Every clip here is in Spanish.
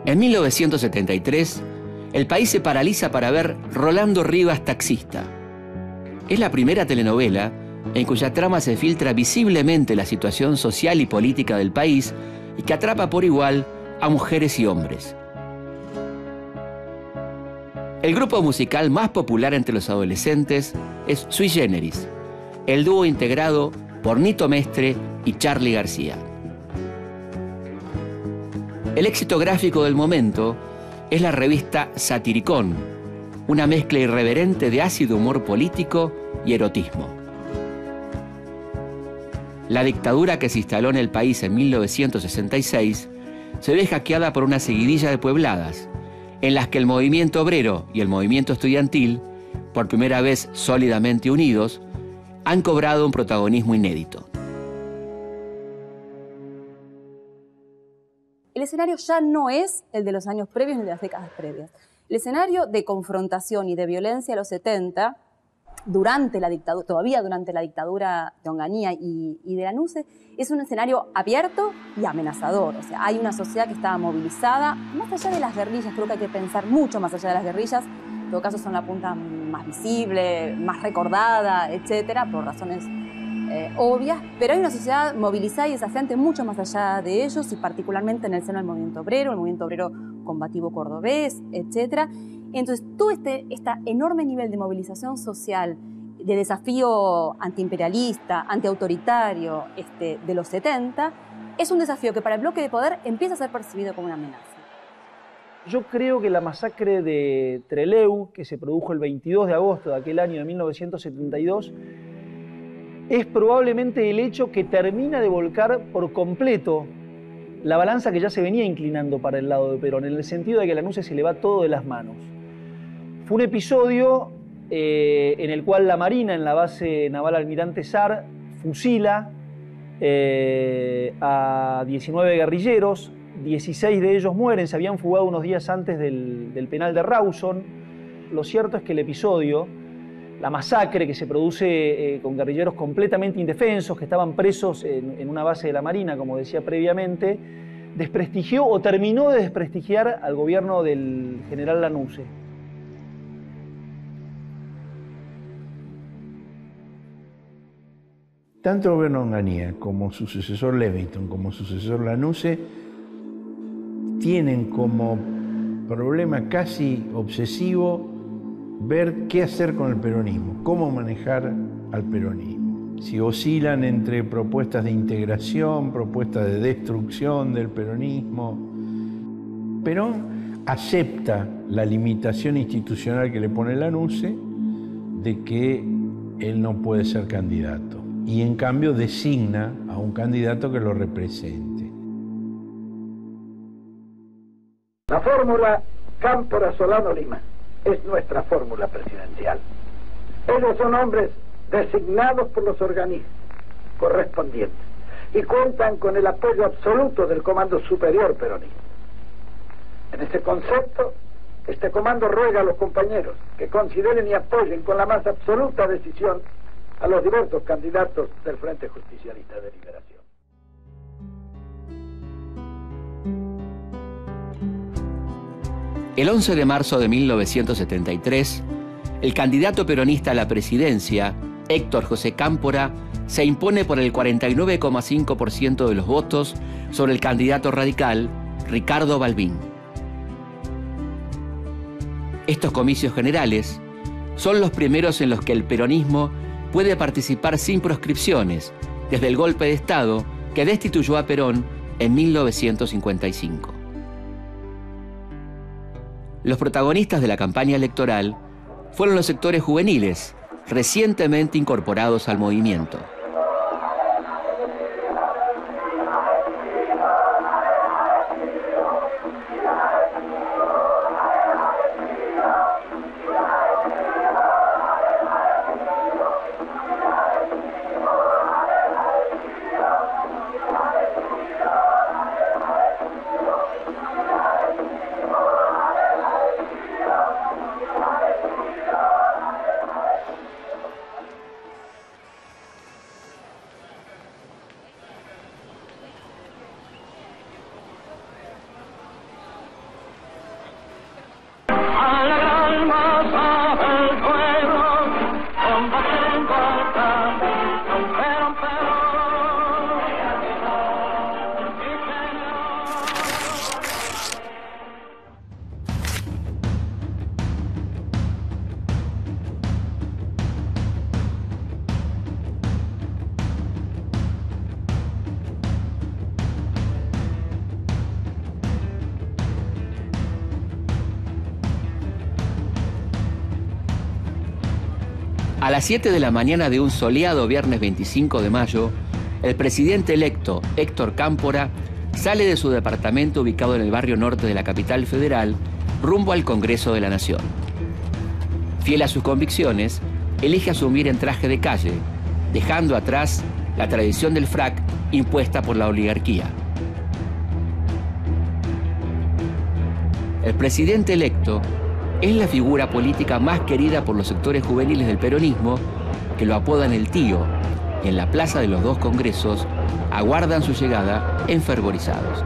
En 1973, el país se paraliza para ver Rolando Rivas Taxista. Es la primera telenovela en cuya trama se filtra visiblemente la situación social y política del país y que atrapa por igual a mujeres y hombres. El grupo musical más popular entre los adolescentes es Sui Generis, el dúo integrado por Nito Mestre y Charly García. El éxito gráfico del momento es la revista Satiricón, una mezcla irreverente de ácido humor político y erotismo. La dictadura que se instaló en el país en 1966 se ve hackeada por una seguidilla de puebladas, en las que el movimiento obrero y el movimiento estudiantil, por primera vez sólidamente unidos, han cobrado un protagonismo inédito. El escenario ya no es el de los años previos ni de las décadas previas. El escenario de confrontación y de violencia de los 70, todavía durante la dictadura de Onganía y de la NUCE, es un escenario abierto y amenazador. O sea, hay una sociedad que estaba movilizada, más allá de las guerrillas, creo que hay que pensar mucho más allá de las guerrillas. En todo caso son la punta más visible, más recordada, etcétera, por razones obvias, pero hay una sociedad movilizada y desafiante mucho más allá de ellos, y particularmente en el seno del movimiento obrero combativo cordobés, etc. Entonces, todo esta enorme nivel de movilización social, de desafío antiimperialista, antiautoritario de los 70, es un desafío que para el bloque de poder empieza a ser percibido como una amenaza. Yo creo que la masacre de Trelew, que se produjo el 22 de agosto de aquel año de 1972, es probablemente el hecho que termina de volcar por completo la balanza que ya se venía inclinando para el lado de Perón, en el sentido de que la NUCE se le va todo de las manos. Fue un episodio en el cual la Marina, en la base naval Almirante Sar, fusila a 19 guerrilleros, 16 de ellos mueren, se habían fugado unos días antes del penal de Rawson. Lo cierto es que el episodio, la masacre que se produce con guerrilleros completamente indefensos, que estaban presos en una base de la Marina, como decía previamente, desprestigió o terminó de desprestigiar al gobierno del general Lanusse. Tanto el gobierno de Onganía como su sucesor Levington, como su sucesor Lanusse, tienen como problema casi obsesivo ver qué hacer con el peronismo, cómo manejar al peronismo. Si oscilan entre propuestas de integración, propuestas de destrucción del peronismo. Perón acepta la limitación institucional que le pone Lanusse de que él no puede ser candidato y en cambio designa a un candidato que lo represente. La fórmula Cámpora-Solano-Lima es nuestra fórmula presidencial. Ellos son hombres designados por los organismos correspondientes y cuentan con el apoyo absoluto del Comando Superior Peronista. En ese concepto, este comando ruega a los compañeros que consideren y apoyen con la más absoluta decisión a los diversos candidatos del Frente Justicialista de Liberación. El 11 de marzo de 1973, el candidato peronista a la presidencia, Héctor José Cámpora, se impone por el 49,5% de los votos sobre el candidato radical, Ricardo Balbín. Estos comicios generales son los primeros en los que el peronismo puede participar sin proscripciones desde el golpe de Estado que destituyó a Perón en 1955. Los protagonistas de la campaña electoral fueron los sectores juveniles, recientemente incorporados al movimiento. A las 7 de la mañana de un soleado viernes 25 de mayo, el presidente electo, Héctor Cámpora, sale de su departamento ubicado en el barrio norte de la capital federal, rumbo al Congreso de la Nación. Fiel a sus convicciones, elige asumir en traje de calle, dejando atrás la tradición del frac impuesta por la oligarquía. El presidente electo es la figura política más querida por los sectores juveniles del peronismo, que lo apodan el tío, y en la plaza de los dos congresos aguardan su llegada enfervorizados.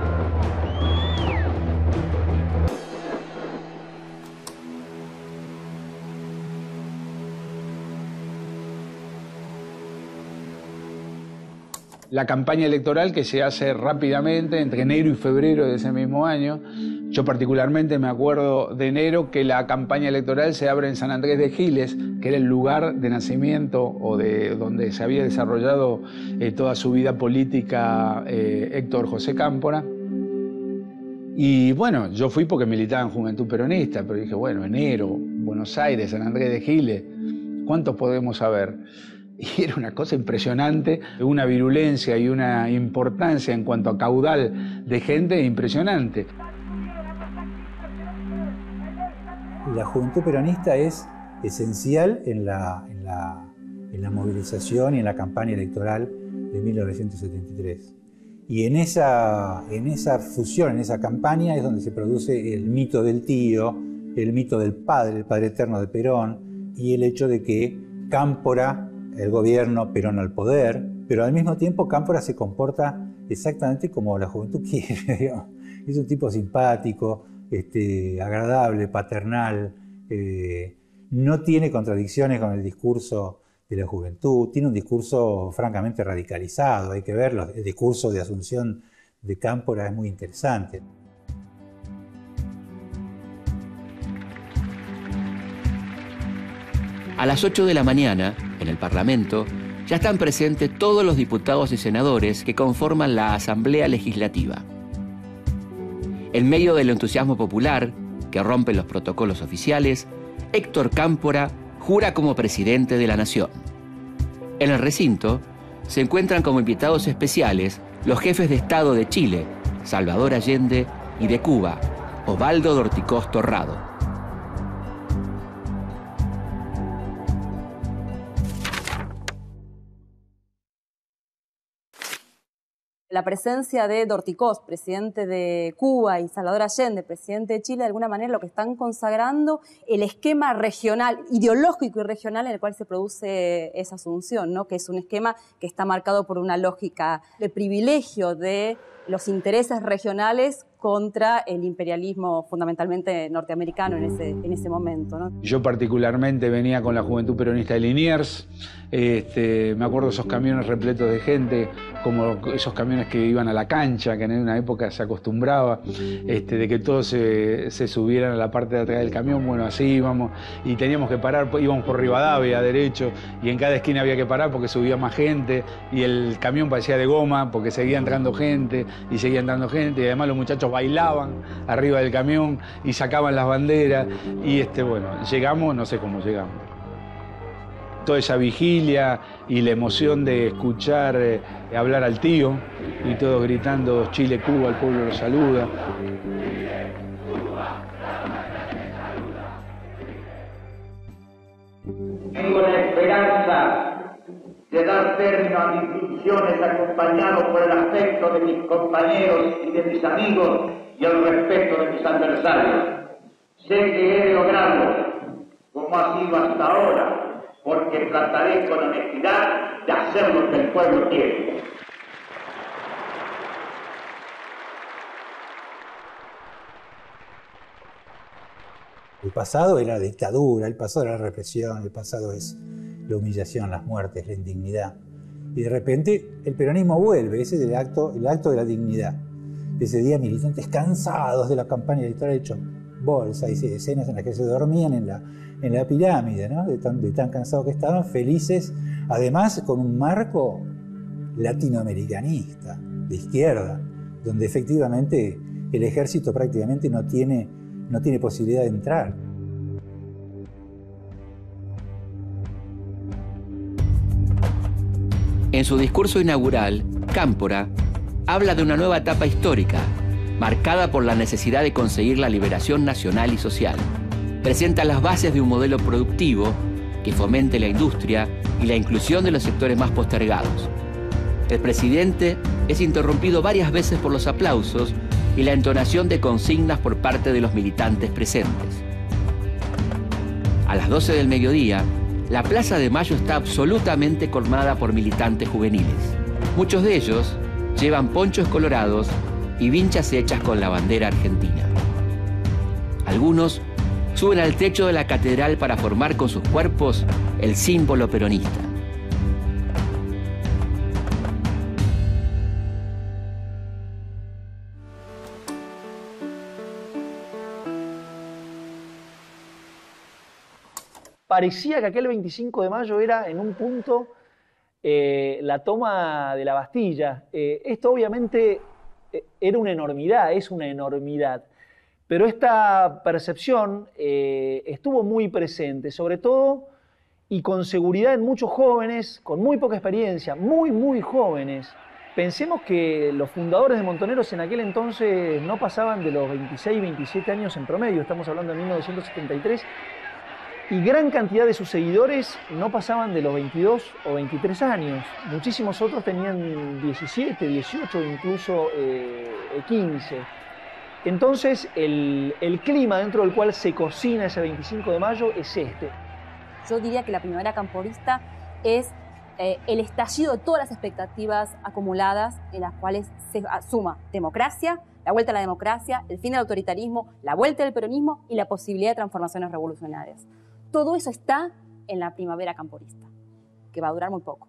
La campaña electoral que se hace rápidamente entre enero y febrero de ese mismo año. Yo particularmente me acuerdo de enero que la campaña electoral se abre en San Andrés de Giles, que era el lugar de nacimiento o de donde se había desarrollado toda su vida política Héctor José Cámpora. Y bueno, yo fui porque militaba en Juventud Peronista, pero dije, bueno, enero, Buenos Aires, San Andrés de Giles, ¿cuántos podemos saber? Y era una cosa impresionante, una virulencia y una importancia en cuanto a caudal de gente impresionante. La Juventud Peronista es esencial en la movilización y en la campaña electoral de 1973. Y en esa fusión, en esa campaña, es donde se produce el mito del tío, el mito del padre, el padre eterno de Perón, y el hecho de que Cámpora, el gobierno, Perón al poder, pero al mismo tiempo Cámpora se comporta exactamente como la juventud quiere, digamos. Es un tipo simpático, agradable, paternal, no tiene contradicciones con el discurso de la juventud, tiene un discurso francamente radicalizado, hay que verlo, el discurso de Asunción de Cámpora es muy interesante. A las 8 de la mañana, en el Parlamento, ya están presentes todos los diputados y senadores que conforman la Asamblea Legislativa. En medio del entusiasmo popular, que rompe los protocolos oficiales, Héctor Cámpora jura como presidente de la Nación. En el recinto se encuentran como invitados especiales los jefes de Estado de Chile, Salvador Allende, y de Cuba, Osvaldo Dorticós Torrado. La presencia de Dorticós, presidente de Cuba, y Salvador Allende, presidente de Chile, de alguna manera lo que están consagrando el esquema regional, ideológico y regional en el cual se produce esa asunción, ¿no? Que es un esquema que está marcado por una lógica de privilegio de los intereses regionales contra el imperialismo fundamentalmente norteamericano en ese momento, ¿no? Yo particularmente venía con la Juventud Peronista de Liniers, me acuerdo de esos camiones repletos de gente, como esos camiones que iban a la cancha, que en una época se acostumbraba, de que todos se subieran a la parte de atrás del camión. Bueno, así íbamos y teníamos que parar, íbamos por Rivadavia derecho y en cada esquina había que parar porque subía más gente y el camión parecía de goma porque seguía entrando gente y seguía entrando gente y además los muchachos bailaban arriba del camión y sacaban las banderas y bueno, llegamos, no sé cómo llegamos. Toda esa vigilia y la emoción de escuchar hablar al tío y todos gritando Chile, Cuba, el pueblo lo saluda. Tengo la esperanza de dar término a mis funciones acompañado por el afecto de mis compañeros y de mis amigos y el respeto de mis adversarios. Sé que he de lograrlo, como ha sido hasta ahora, porque trataré con honestidad de hacer lo que el pueblo quiere. El pasado era la dictadura, el pasado era la represión, el pasado es la humillación, las muertes, la indignidad. Y de repente el peronismo vuelve, ese es el acto de la dignidad. Ese día militantes cansados de la campaña electoral hecho bolsa, hay escenas en las que se dormían en la pirámide, ¿no? de tan cansados que estaban, felices, además con un marco latinoamericanista, de izquierda, donde efectivamente el ejército prácticamente no tiene posibilidad de entrar. En su discurso inaugural, Cámpora habla de una nueva etapa histórica, marcada por la necesidad de conseguir la liberación nacional y social. Presenta las bases de un modelo productivo que fomente la industria y la inclusión de los sectores más postergados. El presidente es interrumpido varias veces por los aplausos y la entonación de consignas por parte de los militantes presentes. A las 12 del mediodía, la Plaza de Mayo está absolutamente colmada por militantes juveniles. Muchos de ellos llevan ponchos colorados y vinchas hechas con la bandera argentina. Algunos suben al techo de la catedral para formar con sus cuerpos el símbolo peronista. Parecía que aquel 25 de mayo era en un punto la toma de la Bastilla. Esto obviamente era una enormidad, es una enormidad. Pero esta percepción estuvo muy presente, sobre todo y con seguridad en muchos jóvenes, con muy poca experiencia, muy jóvenes. Pensemos que los fundadores de Montoneros en aquel entonces no pasaban de los 26, 27 años en promedio, estamos hablando de 1973, y gran cantidad de sus seguidores no pasaban de los 22 o 23 años. Muchísimos otros tenían 17, 18, incluso 15. Entonces, el clima dentro del cual se cocina ese 25 de mayo es este. Yo diría que la primavera camporista es el estallido de todas las expectativas acumuladas en las cuales se suma democracia, la vuelta a la democracia, el fin del autoritarismo, la vuelta del peronismo y la posibilidad de transformaciones revolucionarias. Todo eso está en la primavera camporista, que va a durar muy poco.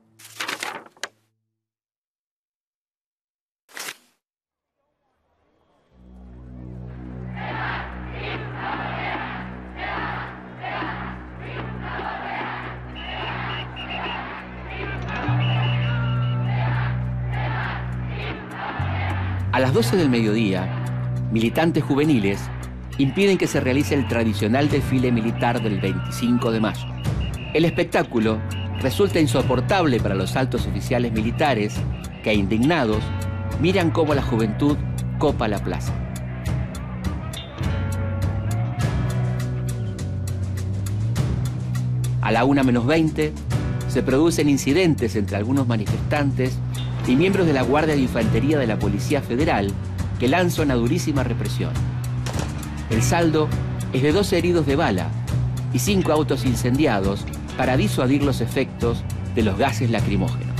A las 12 del mediodía, militantes juveniles impiden que se realice el tradicional desfile militar del 25 de mayo. El espectáculo resulta insoportable para los altos oficiales militares que, indignados, miran cómo la juventud copa la plaza. A la 1:20 se producen incidentes entre algunos manifestantes y miembros de la Guardia de Infantería de la Policía Federal que lanzan una durísima represión. El saldo es de 12 heridos de bala y 5 autos incendiados para disuadir los efectos de los gases lacrimógenos.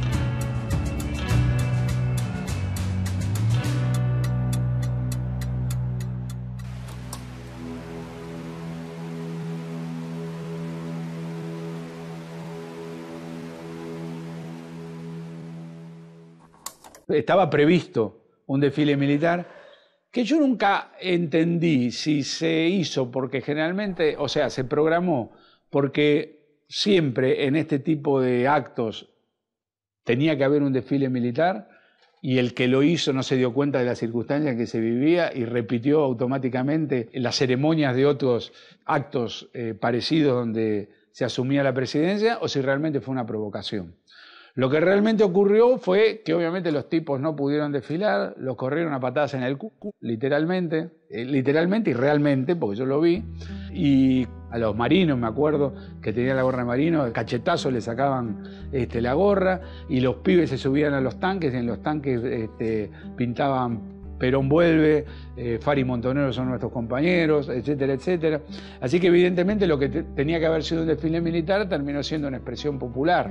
Estaba previsto un desfile militar que yo nunca entendí si se hizo porque generalmente, o sea, se programó porque siempre en este tipo de actos tenía que haber un desfile militar y el que lo hizo no se dio cuenta de las circunstancias en que se vivía y repitió automáticamente las ceremonias de otros actos parecidos donde se asumía la presidencia o si realmente fue una provocación. Lo que realmente ocurrió fue que obviamente los tipos no pudieron desfilar, los corrieron a patadas en el cucu, literalmente y realmente, porque yo lo vi, y a los marinos, me acuerdo, que tenían la gorra de marino, de cachetazo le sacaban la gorra, y los pibes se subían a los tanques, y en los tanques pintaban Perón vuelve, Fari y Montoneros son nuestros compañeros, etcétera, etcétera. Así que evidentemente lo que tenía que haber sido un desfile militar terminó siendo una expresión popular.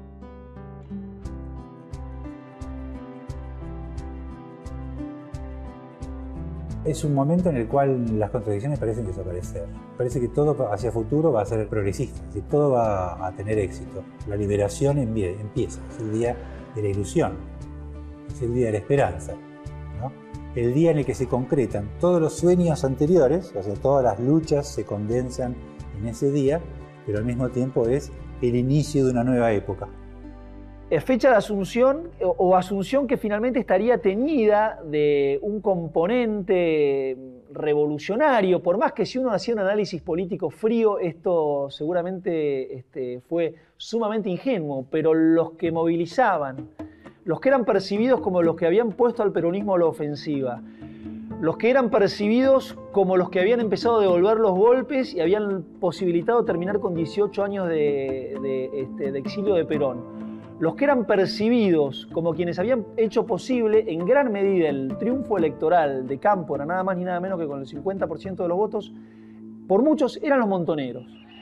Es un momento en el cual las contradicciones parecen desaparecer. Parece que todo hacia futuro va a ser progresista, que todo va a tener éxito. La liberación empieza, es el día de la ilusión, es el día de la esperanza, ¿no? El día en el que se concretan todos los sueños anteriores, o sea, todas las luchas se condensan en ese día, pero al mismo tiempo es el inicio de una nueva época. Fecha de Asunción o Asunción que finalmente estaría teñida de un componente revolucionario, por más que si uno hacía un análisis político frío, esto seguramente fue sumamente ingenuo, pero los que movilizaban, los que eran percibidos como los que habían puesto al peronismo a la ofensiva, los que eran percibidos como los que habían empezado a devolver los golpes y habían posibilitado terminar con 18 años de exilio de Perón, los que eran percibidos como quienes habían hecho posible en gran medida el triunfo electoral de Cámpora, nada más ni nada menos que con el 50% de los votos, por muchos eran los montoneros.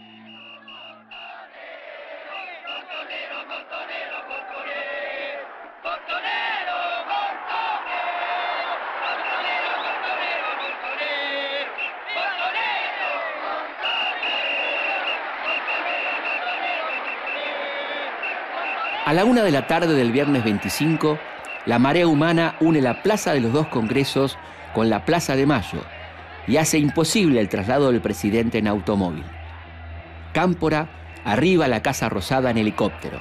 A la 1 de la tarde del viernes 25, la marea humana une la Plaza de los Dos Congresos con la Plaza de Mayo y hace imposible el traslado del presidente en automóvil. Cámpora arriba a la Casa Rosada en helicóptero.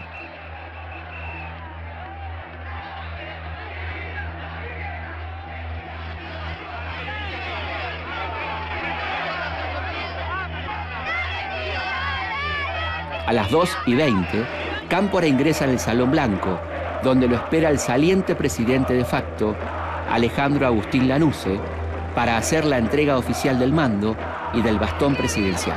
A las 2:20, Cámpora ingresa en el Salón Blanco, donde lo espera el saliente presidente de facto, Alejandro Agustín Lanusse, para hacer la entrega oficial del mando y del bastón presidencial.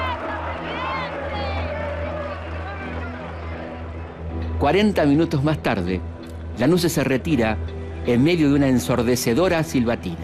«40 minutos más tarde, Lanusse se retira en medio de una ensordecedora silbatina.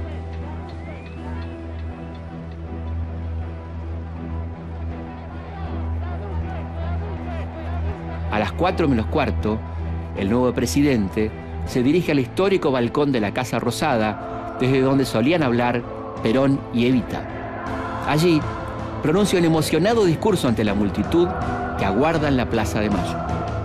A las 4 menos cuarto, el nuevo presidente se dirige al histórico balcón de la Casa Rosada, desde donde solían hablar Perón y Evita. Allí pronuncia un emocionado discurso ante la multitud que aguarda en la Plaza de Mayo.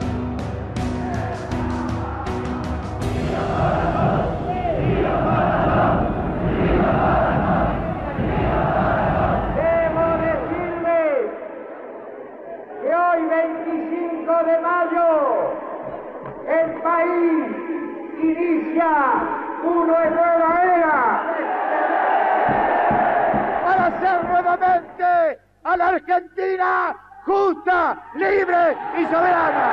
A la Argentina justa, libre y soberana.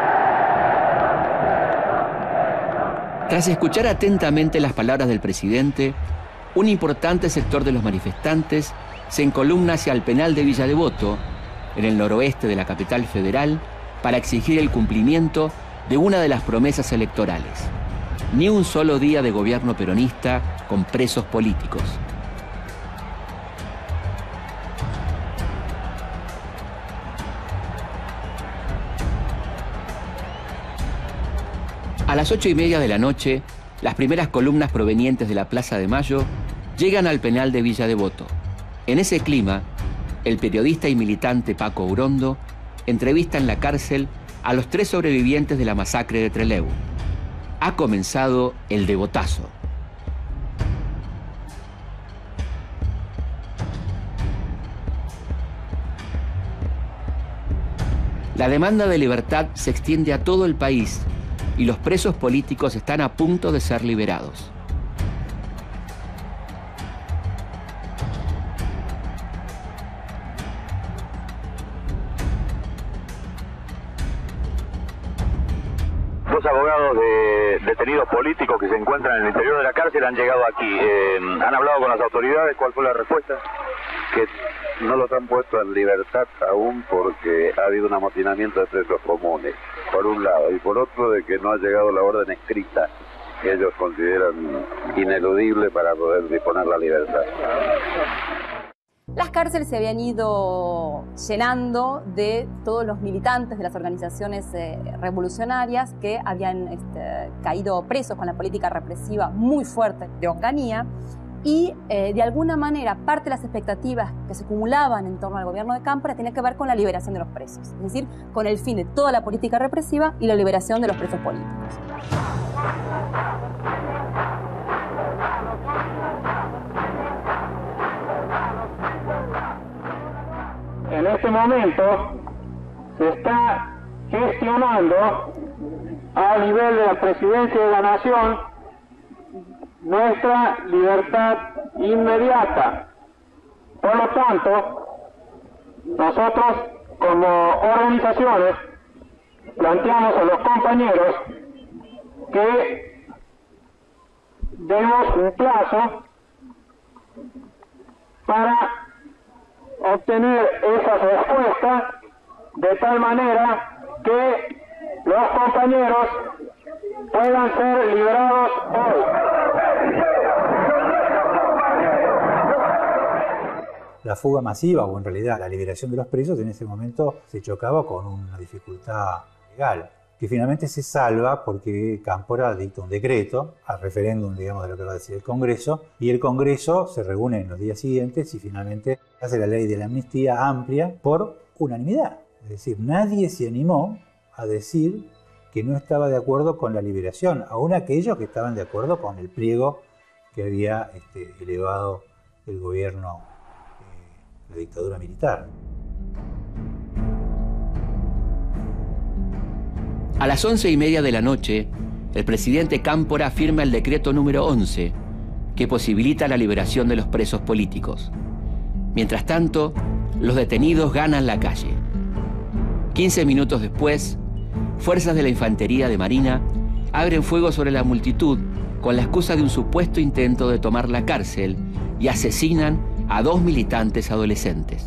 Tras escuchar atentamente las palabras del presidente, un importante sector de los manifestantes se encolumna hacia el penal de Villa Devoto, en el noroeste de la capital federal, para exigir el cumplimiento de una de las promesas electorales: ni un solo día de gobierno peronista con presos políticos. A las 8:30 de la noche, las primeras columnas provenientes de la Plaza de Mayo llegan al penal de Villa Devoto. En ese clima, el periodista y militante Paco Urondo entrevista en la cárcel a los 3 sobrevivientes de la masacre de Trelew. Ha comenzado el devotazo. La demanda de libertad se extiende a todo el país y los presos políticos están a punto de ser liberados. Dos abogados de detenidos políticos que se encuentran en el interior de la cárcel han llegado aquí. ¿Han hablado con las autoridades? ¿Cuál fue la respuesta? Que no los han puesto en libertad aún porque ha habido un amotinamiento de presos comunes, por un lado, y por otro de que no ha llegado la orden escrita que ellos consideran ineludible para poder disponer la libertad. Las cárceles se habían ido llenando de todos los militantes de las organizaciones revolucionarias que habían caído presos con la política represiva muy fuerte de Onganía, y de alguna manera parte de las expectativas que se acumulaban en torno al gobierno de Cámpora tenía que ver con la liberación de los presos, es decir, con el fin de toda la política represiva y la liberación de los presos políticos. En este momento se está gestionando a nivel de la Presidencia de la Nación nuestra libertad inmediata. Por lo tanto, nosotros como organizaciones planteamos a los compañeros que demos un plazo para obtener esa respuesta de tal manera que los compañeros puedan ser liberados hoy. La fuga masiva, o en realidad la liberación de los presos, en ese momento se chocaba con una dificultad legal, que finalmente se salva porque Cámpora dicta un decreto al referéndum, digamos, de lo que va a decir el Congreso, y el Congreso se reúne en los días siguientes y finalmente hace la ley de la amnistía amplia por unanimidad. Es decir, nadie se animó a decir que no estaba de acuerdo con la liberación, aún aquellos que estaban de acuerdo con el pliego que había elevado el gobierno, la dictadura militar. A las 11:30 de la noche, el presidente Cámpora firma el decreto número 11, que posibilita la liberación de los presos políticos. Mientras tanto, los detenidos ganan la calle. 15 minutos después, fuerzas de la Infantería de Marina abren fuego sobre la multitud con la excusa de un supuesto intento de tomar la cárcel y asesinan a 2 militantes adolescentes.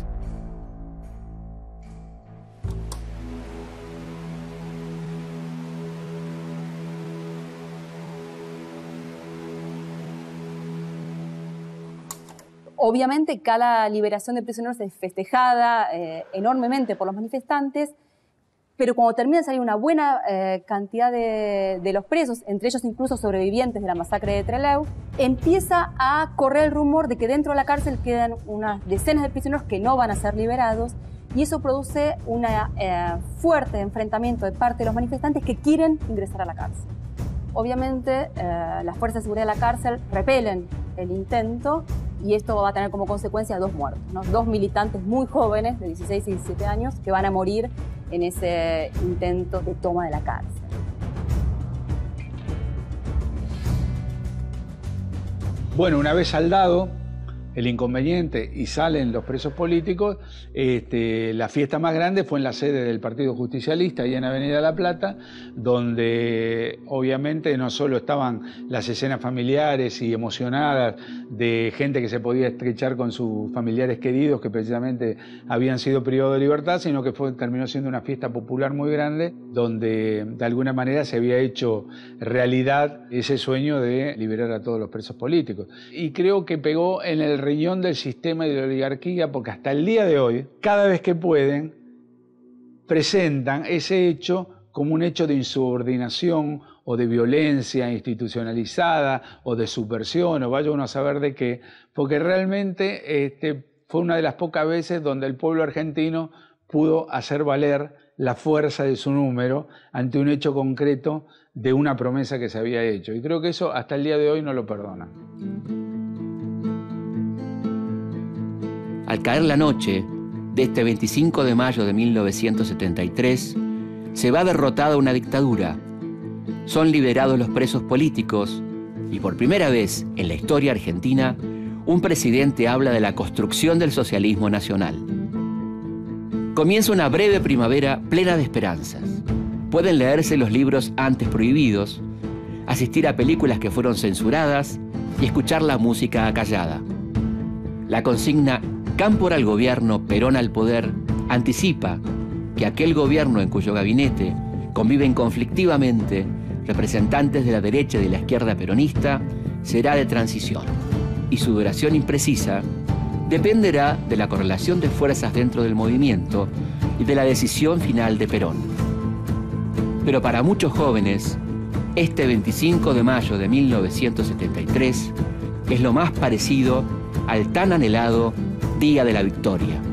Obviamente cada liberación de prisioneros es festejada enormemente por los manifestantes, pero cuando termina de salir una buena cantidad de los presos, entre ellos incluso sobrevivientes de la masacre de Trelew, empieza a correr el rumor de que dentro de la cárcel quedan unas decenas de prisioneros que no van a ser liberados, y eso produce un fuerte enfrentamiento de parte de los manifestantes que quieren ingresar a la cárcel. Obviamente las fuerzas de seguridad de la cárcel repelen el intento, y esto va a tener como consecuencia 2 muertos, ¿no? 2 militantes muy jóvenes, de 16 y 17 años, que van a morir en ese intento de toma de la cárcel. Bueno, una vez saldado el inconveniente y salen los presos políticos, la fiesta más grande fue en la sede del Partido Justicialista, ahí en Avenida La Plata, donde obviamente no solo estaban las escenas familiares y emocionadas de gente que se podía estrechar con sus familiares queridos que precisamente habían sido privados de libertad, sino que terminó siendo una fiesta popular muy grande, donde de alguna manera se había hecho realidad ese sueño de liberar a todos los presos políticos. Y creo que pegó en el riñón del sistema y de la oligarquía, porque hasta el día de hoy, cada vez que pueden, presentan ese hecho como un hecho de insubordinación o de violencia institucionalizada o de subversión, o vaya uno a saber de qué, porque realmente fue una de las pocas veces donde el pueblo argentino pudo hacer valer la fuerza de su número ante un hecho concreto de una promesa que se había hecho. Y creo que eso hasta el día de hoy no lo perdona. Al caer la noche de este 25 de mayo de 1973, se va derrotada una dictadura. Son liberados los presos políticos y por primera vez en la historia argentina, un presidente habla de la construcción del socialismo nacional. Comienza una breve primavera plena de esperanzas. Pueden leerse los libros antes prohibidos, asistir a películas que fueron censuradas y escuchar la música acallada. La consigna Cámpora al gobierno, Perón al poder anticipa que aquel gobierno en cuyo gabinete conviven conflictivamente representantes de la derecha y de la izquierda peronista será de transición, y su duración imprecisa dependerá de la correlación de fuerzas dentro del movimiento y de la decisión final de Perón. Pero para muchos jóvenes, este 25 de mayo de 1973 es lo más parecido al tan anhelado Día de la Victoria.